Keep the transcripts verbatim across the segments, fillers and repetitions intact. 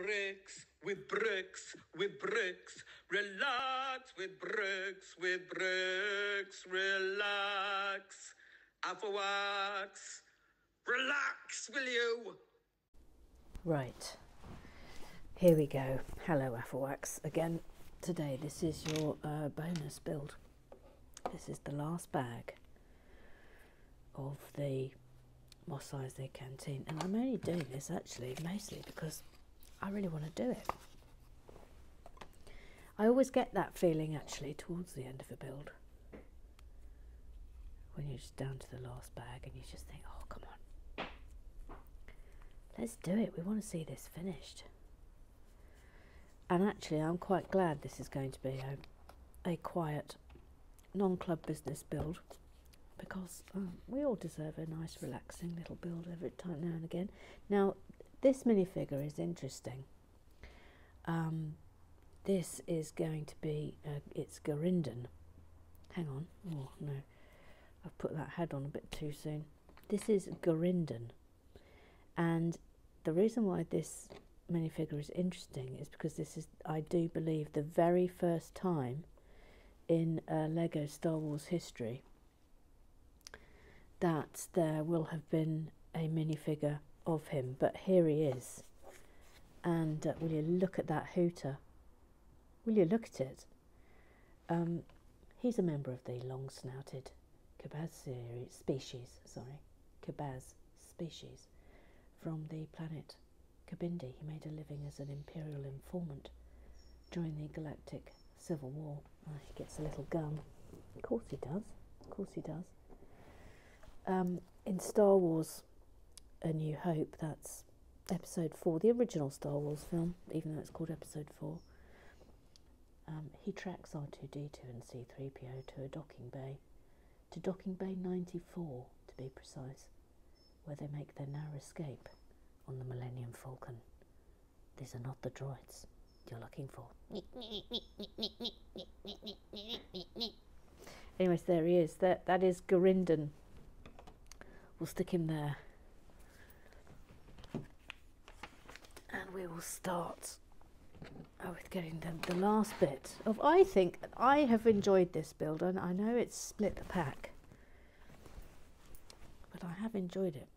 bricks, with bricks, with bricks. Relax with bricks, with bricks. Relax. Alpha wax. Relax, will you? Right. Here we go. Hello, Afflewax. Again, today this is your uh, bonus build. This is the last bag of the M O S EISLEY canteen, and I'm only doing this actually mostly because I really want to do it. I always get that feeling actually towards the end of a build when you're just down to the last bag and you just think, oh come on, let's do it, we want to see this finished. And actually I'm quite glad this is going to be a, a quiet non-club business build, because um, we all deserve a nice relaxing little build every time now and again. Now this minifigure is interesting. Um, this is going to be, uh, it's Gurinden. Hang on, oh no, I've put that head on a bit too soon. This is Gurinden, and the reason why this minifigure is interesting is because this is, I do believe, the very first time in uh, Lego Star Wars history that there will have been a minifigure of him. But here he is, and uh, will you look at that hooter? Will you look at it? Um, he's a member of the long-snouted Kabaz series, species, sorry, Kabaz species from the planet Kabindi. He made a living as an Imperial informant during the Galactic Civil War. Oh, he gets a little gun. Of course he does. Of course he does. Um, in Star Wars A New Hope, that's episode four, the original Star Wars film, even though it's called episode four, um, he tracks R two D two and C three P O to a docking bay, to docking bay ninety-four to be precise, where they make their narrow escape on the Millennium Falcon. These are not the droids you're looking for. Anyways, there he is. That, that is Gurinden. We'll stick him there. And we will start oh, with getting the, the last bit of, I think, I have enjoyed this build, and I know it's split the pack, but I have enjoyed it.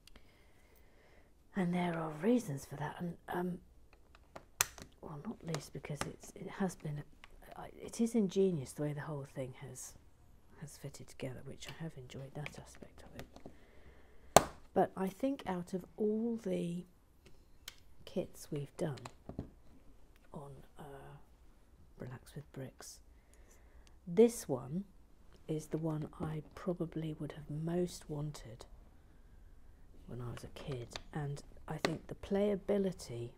And there are reasons for that, and um, well, not least because it's it has been a, it is ingenious the way the whole thing has has fitted together, which I have enjoyed that aspect of it. But I think out of all the kits we've done on uh, Relax with Bricks, this one is the one I probably would have most wanted when I was a kid, and I think the playability,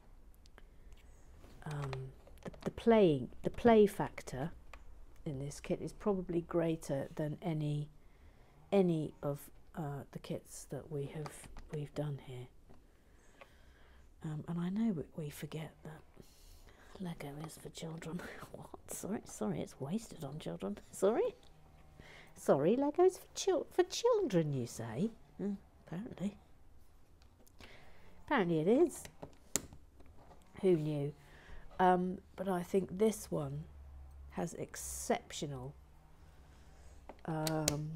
um, the, the playing, the play factor in this kit is probably greater than any any of uh, the kits that we have we've done here. Um, and I know we, we forget that Lego is for children. What? Sorry, sorry, it's wasted on children. Sorry, sorry, Lego's for chil for children. You say? Mm. Apparently. Apparently it is. Who knew? Um, but I think this one has exceptional um,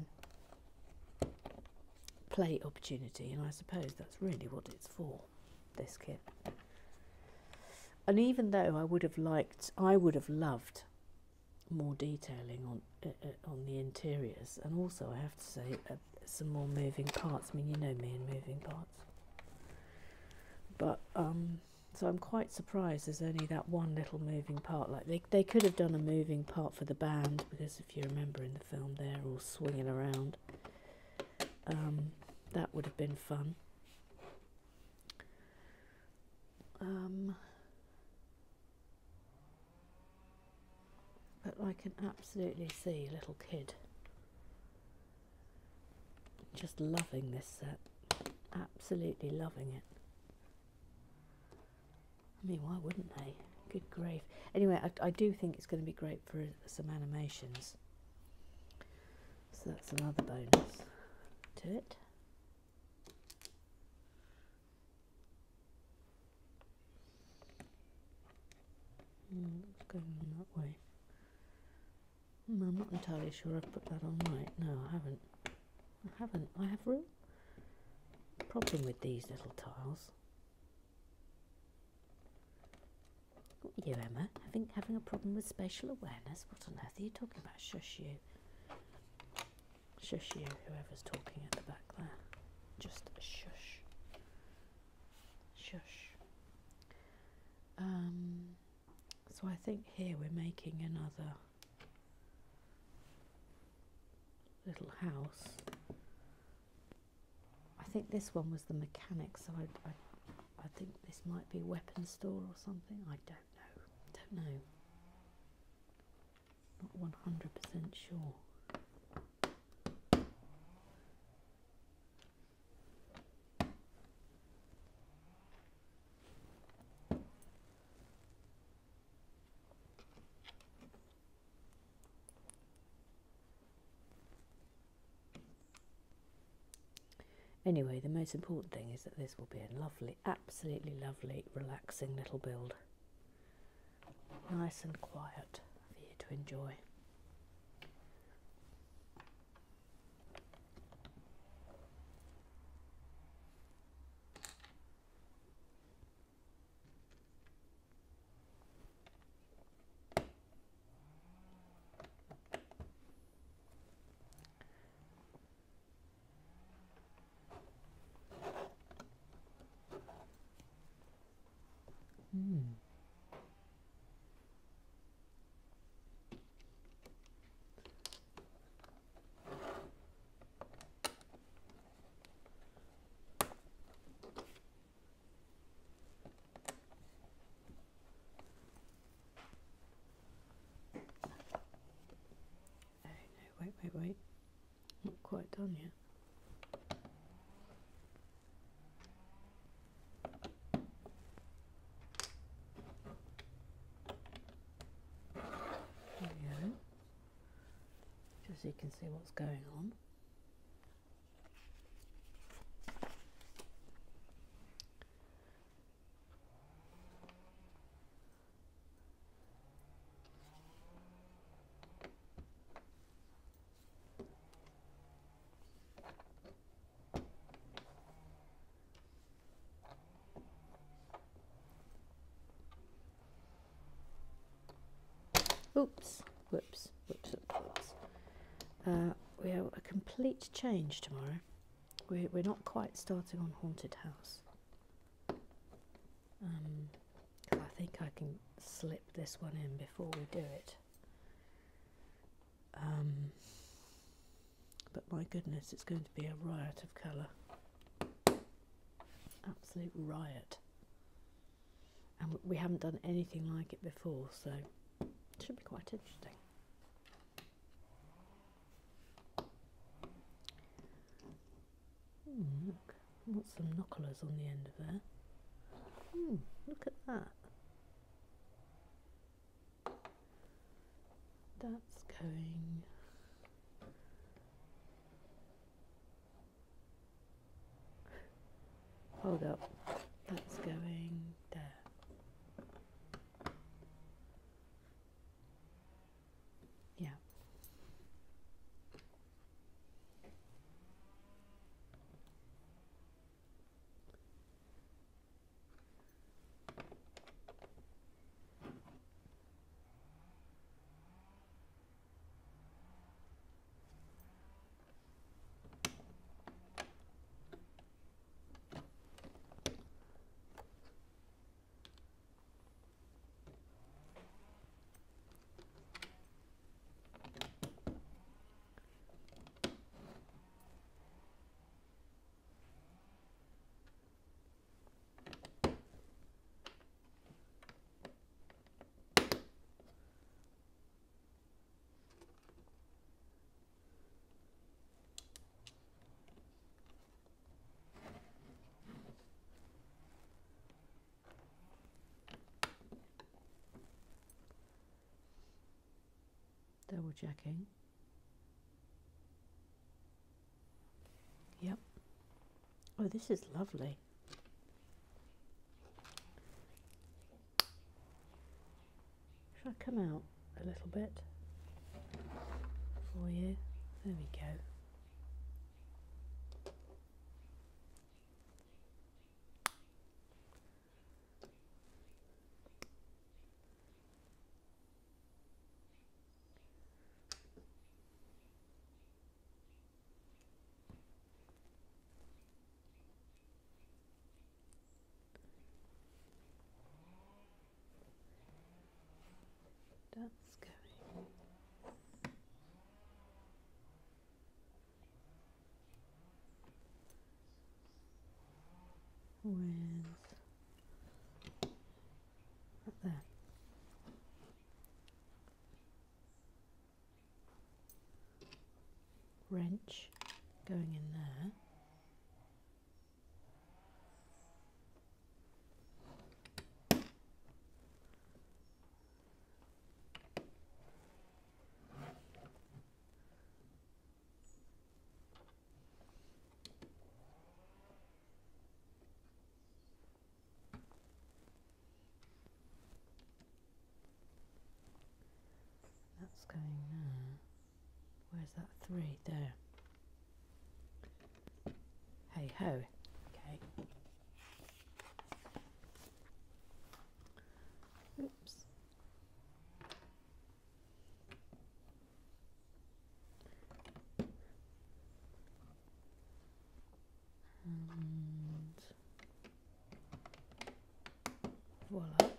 play opportunity, and I suppose that's really what it's for, this kit. And even though I would have liked, I would have loved more detailing on uh, on the interiors, and also I have to say uh, some more moving parts. I mean, you know me and moving parts. But um, so I'm quite surprised there's only that one little moving part. Like they they could have done a moving part for the band, because if you remember in the film, they're all swinging around. Um, that would have been fun. Um, but I can absolutely see a little kid just loving this set, absolutely loving it. I mean, why wouldn't they? Good grief. Anyway, I, I do think it's going to be great for some animations. So that's another bonus to it. Mm, it's going on that way. Mm, I'm not entirely sure I've put that on right. No, I haven't. I haven't. I have a real problem with these little tiles. What are you, Emma? Having, having a problem with spatial awareness? What on earth are you talking about? Shush you. Shush you, whoever's talking at the back there. Just shush. Shush. Um, so I think here we're making another little house. I think this one was the mechanic, so I, I, I think this might be weapon store or something. I don't know. Don't know. Not one hundred percent sure. Anyway, the most important thing is that this will be a lovely, absolutely lovely, relaxing little build. Nice and quiet for you to enjoy. Mm. Oh no, wait, wait, wait. Not quite done yet. There we go. Just so you can see what's going on. Oops, whoops, whoops, whoops. Uh, we have a complete change tomorrow. We're, we're not quite starting on Haunted House. Um, I think I can slip this one in before we do it. Um, but my goodness, it's going to be a riot of colour. Absolute riot. And we haven't done anything like it before, so it should be quite interesting. Hmm, look, I want some knucklers on the end of there. Hmm, look at that. That's going... Hold up. That's going there. Yeah. Double checking. Yep. Oh, this is lovely. Shall I come out a little bit for you? There we go. That's going. With right there. Wrench going in there. That's going there. Where's that three? There. Hey ho. Okay. Oops. And voila.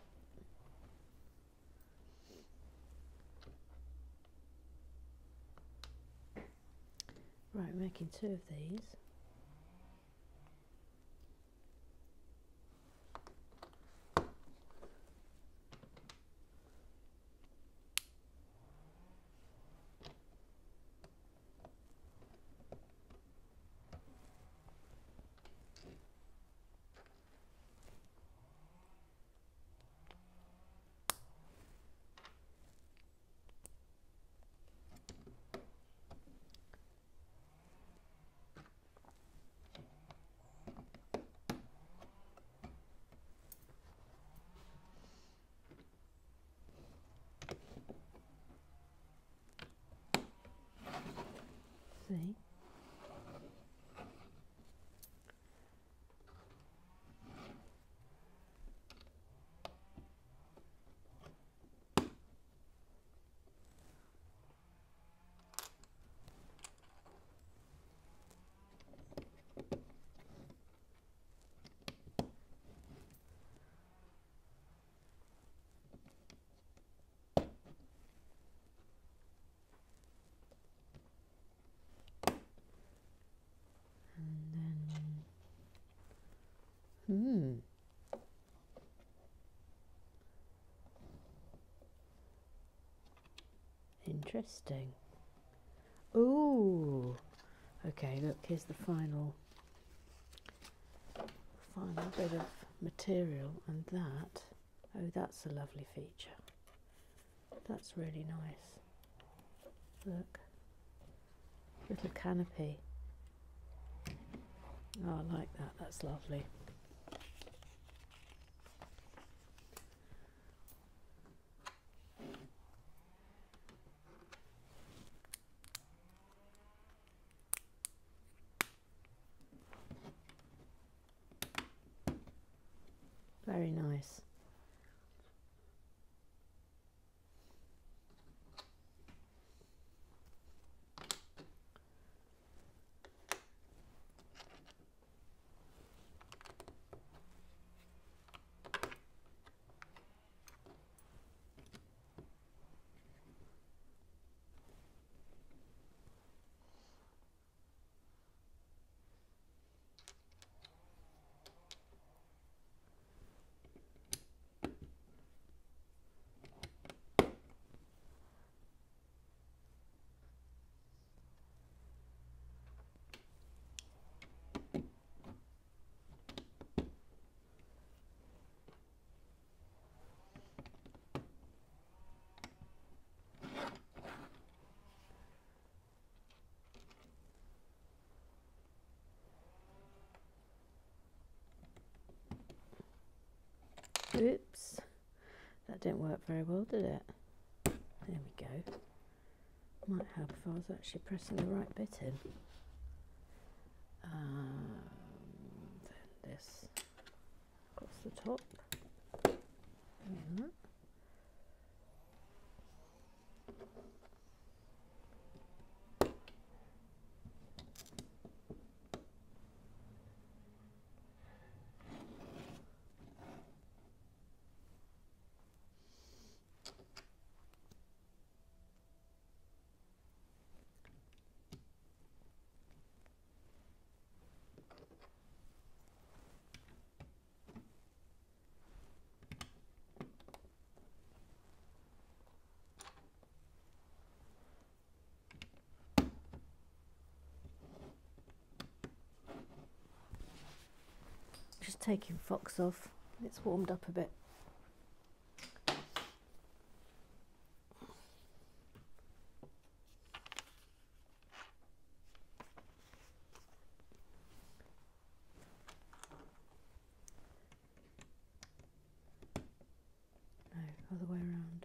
Right, making two of these. See? Hmm. Interesting. Ooh. Okay, look, here's the final final bit of material, and that, oh, that's a lovely feature. That's really nice. Look. Little canopy. Oh, I like that. That's lovely. Very nice. Oops, that didn't work very well, did it? There we go. Might help if I was actually pressing the right bit in. Um, then this across the top. Like that. Just taking Fox off. It's warmed up a bit. No, other way around.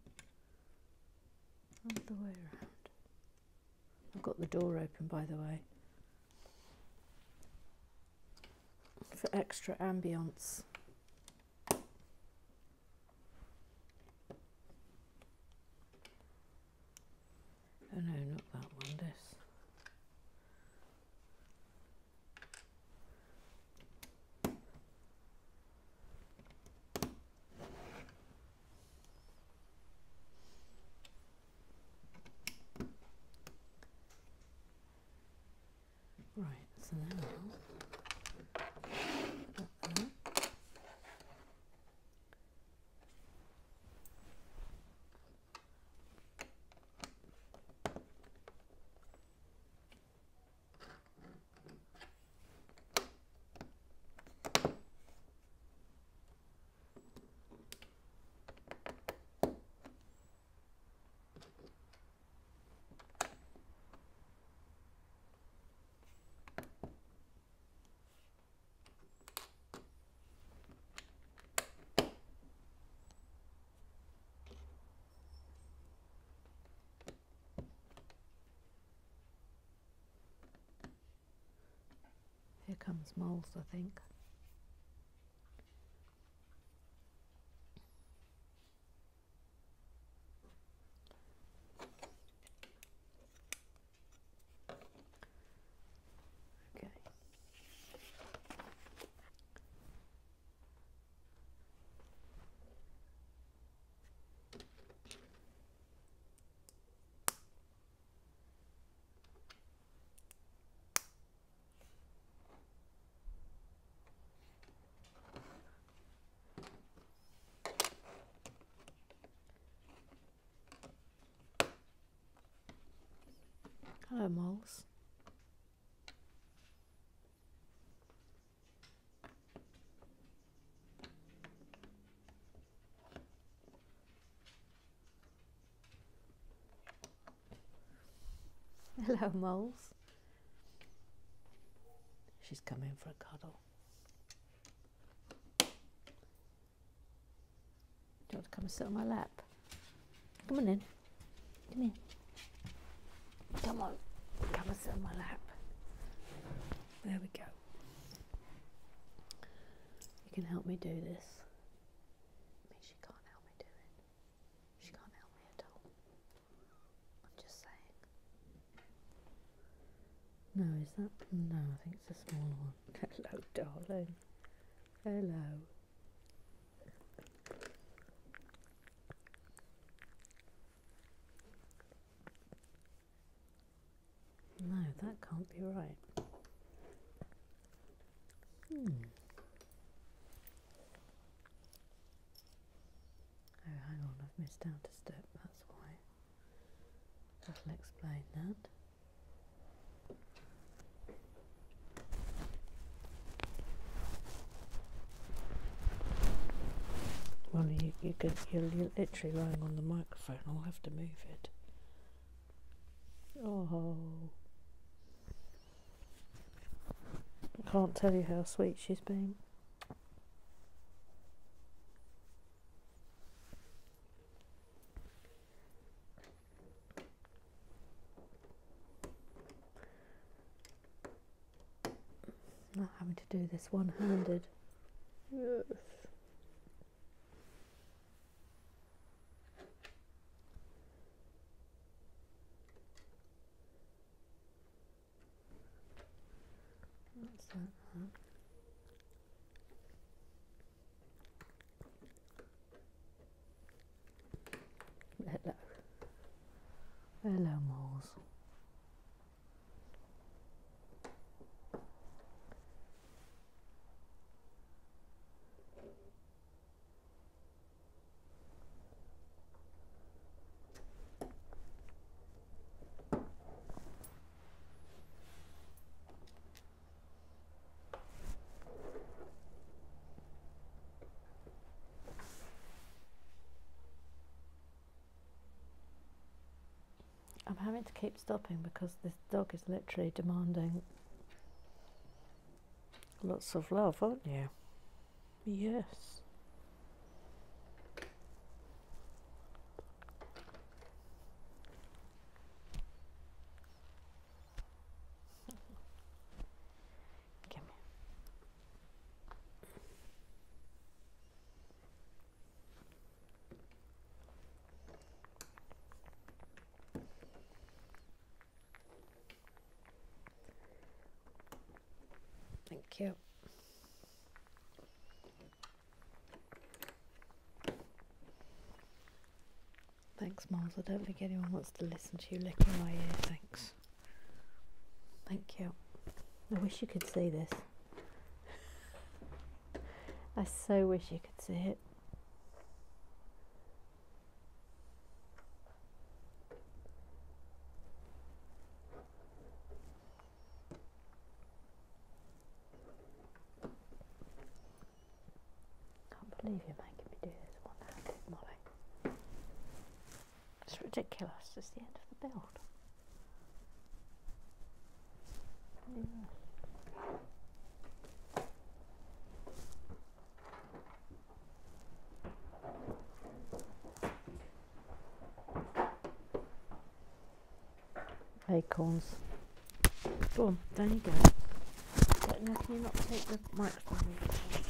Other way around. I've got the door open, by the way, for extra ambience. Oh no, not that one, this. Right, so now that there. Here comes moles, I think. Okay. Hello, moles. Hello, moles. She's coming for a cuddle. Do you want to come and sit on my lap? Come on in. Come here. Come on. Come and sit on my lap. There we go. You can help me do this. I mean, she can't help me do it. She can't help me at all. I'm just saying. No, is that? No, I think it's a small one. Hello, darling. Hello. No, that can't be right. Hmm. Oh, hang on, I've missed out a step, that's why. That'll explain that. Well, you, you could, you're, you're literally lying on the microphone. I'll have to move it. Oh. I can't tell you how sweet she's been. do this one-handed. Yes. What's that? Hello. Hello, moles. I'm having to keep stopping because this dog is literally demanding lots of love, aren't you? Yes. Come here. Thank you. Thanks, Miles. I don't think anyone wants to listen to you licking my ear. Thanks. Thank you. I wish you could see this. I so wish you could see it. Can't believe you're making me do this one-handed, Molly. It's ridiculous. It's the end of the build. Yeah. Acorns. Go on, down you go. But now can you not take the microphone away?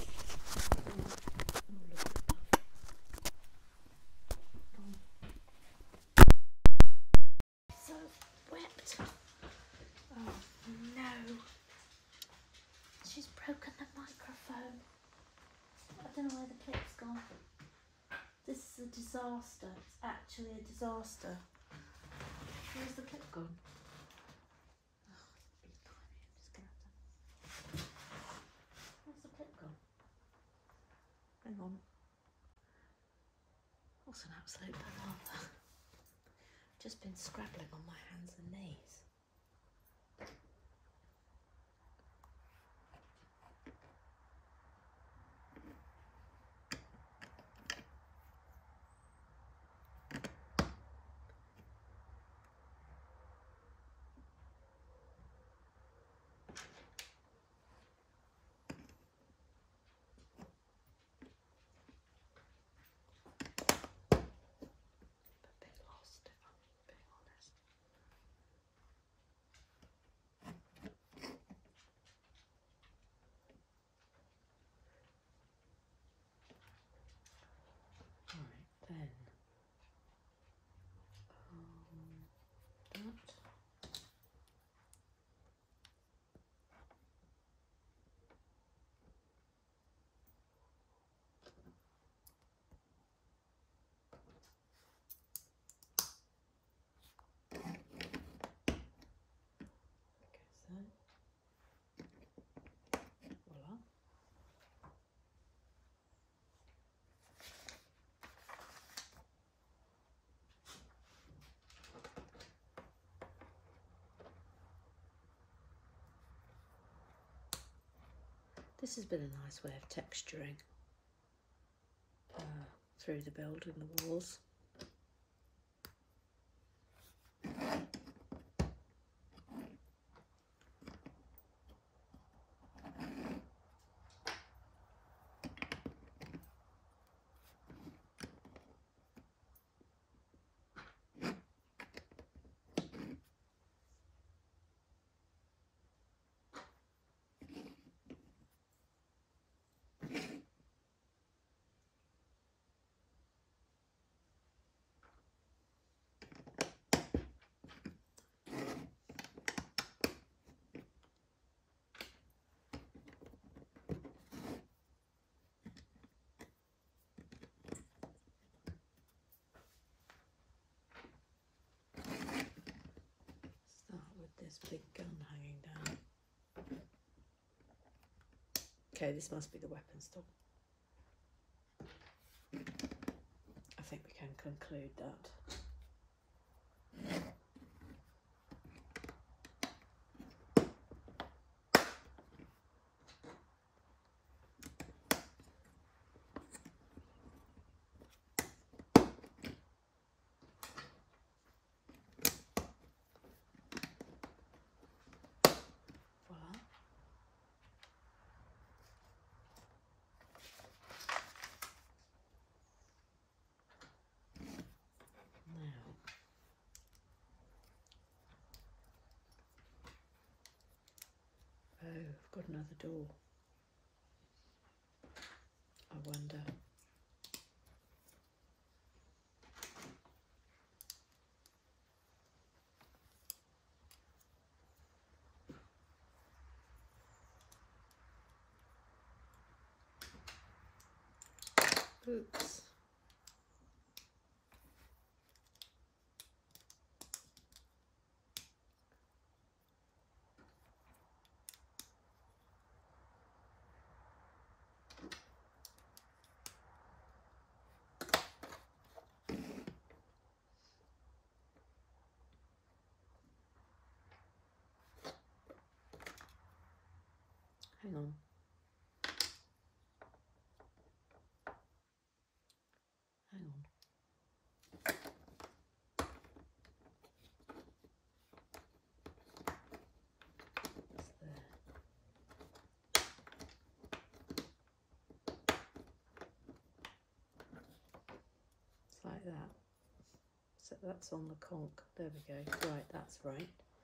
So wet. Oh no. She's broken the microphone. I don't know where the clip's gone. This is a disaster. It's actually a disaster. Where's the clip gone? Where's the clip gone? Hang on. What's an absolute palaver? Just been scrabbling on my hands and knees. Then um, that. Voila. This has been a nice way of texturing uh, through the build and the walls. Okay, this must be the weapon store. I think we can conclude that. Oh, I've got another door. I wonder. Oops. Hang on. Hang on. It's there. It's like that. So that's on the conch. There we go. Right, that's right.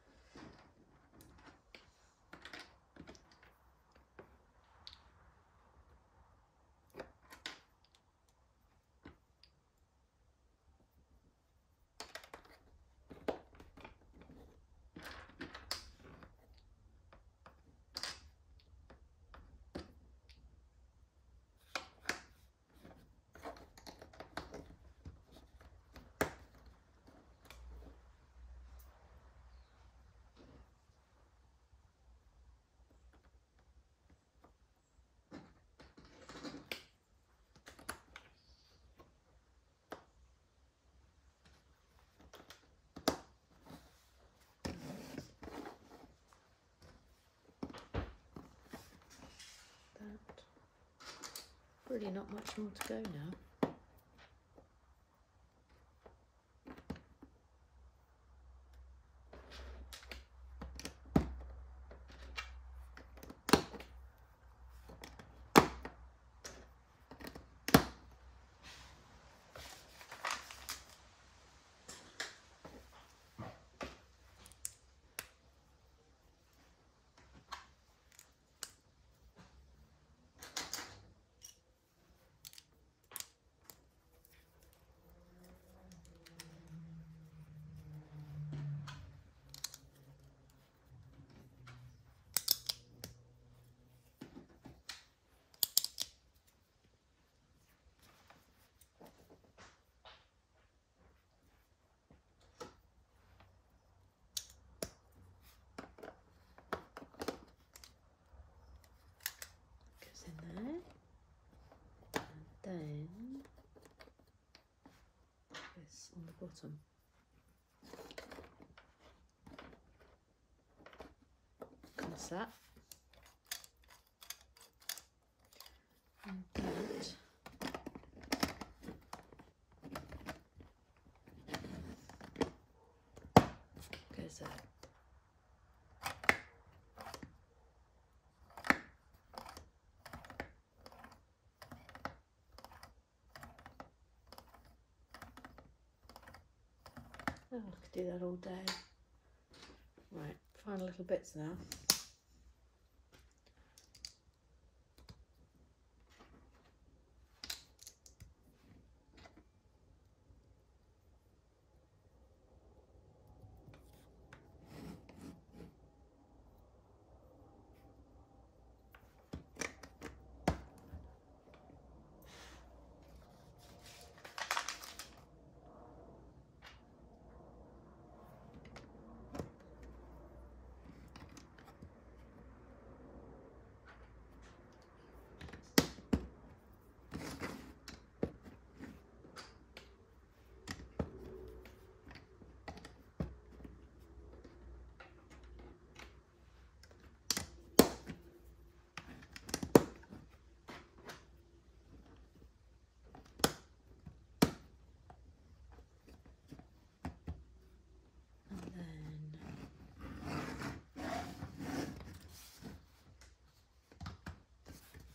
Really not much more to go now. Then this on the bottom. Comes that. And that goes there. Oh, I could do that all day. Right, final little bits now.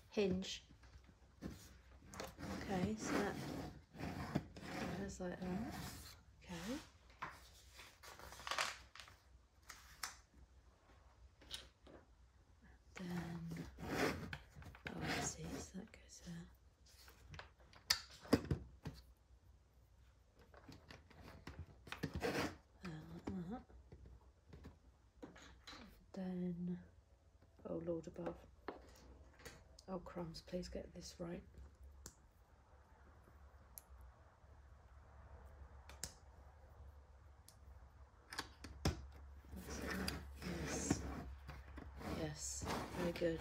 hinge. Okay, so that goes like that. Okay. Then, oh, I see, so that goes there. Uh, uh, then, oh Lord above. Oh crumbs, please get this right. Yes, yes, very good.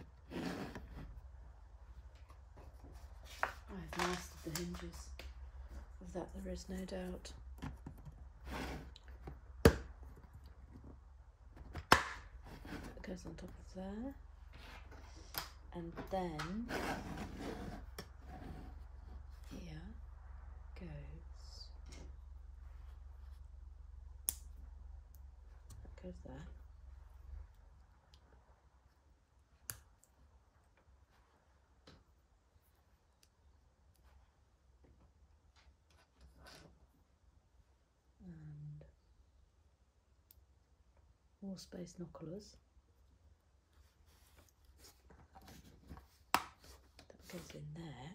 I've mastered the hinges. Of that there is no doubt. That goes on top of there. And then here goes, that goes there. And more space knucklers. That goes in there.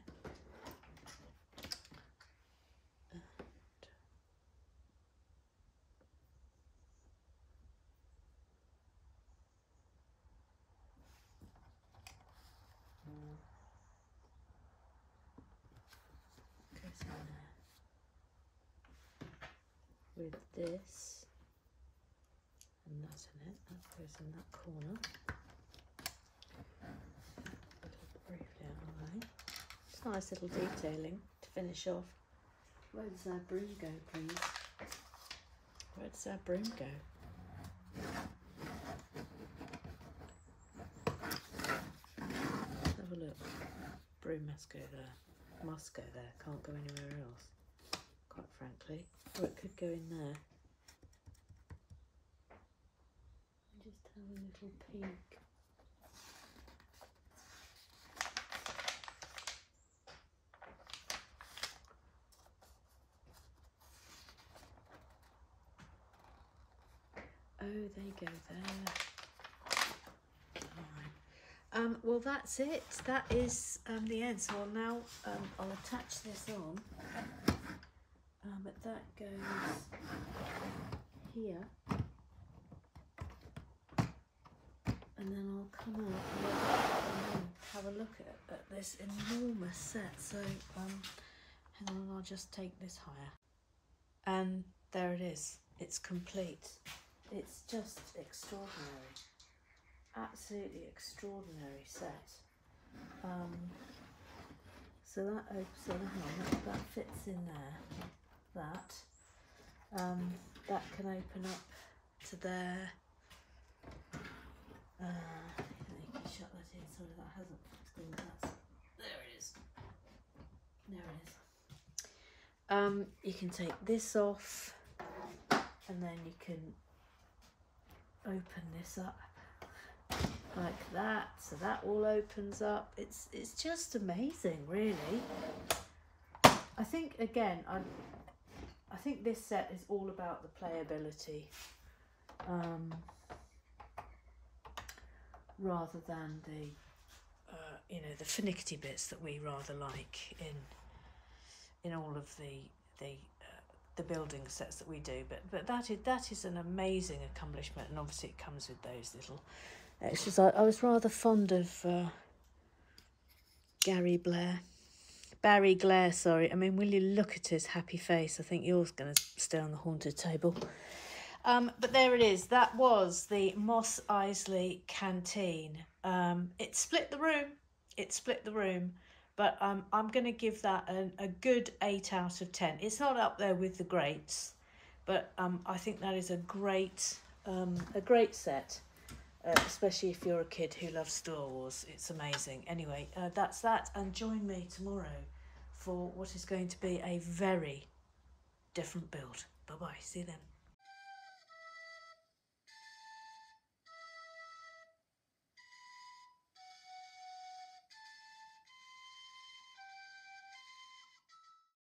And goes in there. With this, and that's in it, that goes in that corner. Briefly outline. It's nice little detailing to finish off. Where does our broom go, please? Where does our broom go? Let's have a look. Broom must go there. Must go there. Can't go anywhere else, quite frankly. Or it could go in there. Just have a little peek. Oh, they go there. All right. Um, well, that's it. That is um, the end. So I'll now um, I'll attach this on. Um, but that goes here, and then I'll come out and have a look at, at this enormous set. So um, hang on, I'll just take this higher. And there it is. It's complete. It's just extraordinary. Absolutely extraordinary set. Um, so that opens, so that, that fits in there. That um, that can open up to there. Uh, you can shut that in. Sorry, that hasn't gone. That's, there it is. There it is. Um, you can take this off, and then you can open this up like that. So that all opens up. It's it's just amazing, really. I think again, I. I think this set is all about the playability, um, rather than the, uh, you know, the finicky bits that we rather like in in all of the the uh, the building sets that we do. But but that is that is an amazing accomplishment, and obviously it comes with those little extras. I, I was rather fond of uh, Gary Blair. Barry Glare, sorry. I mean, will you look at his happy face? I think yours going to stay on the haunted table. Um, but there it is. That was the M O S EISLEY Canteen. Um, it split the room. It split the room. But um, I'm going to give that an, a good eight out of ten. It's not up there with the greats, but um, I think that is a great, um, a great set. Uh, especially if you're a kid who loves Star Wars. It's amazing. Anyway, uh, that's that, and join me tomorrow for what is going to be a very different build. Bye bye, see you then.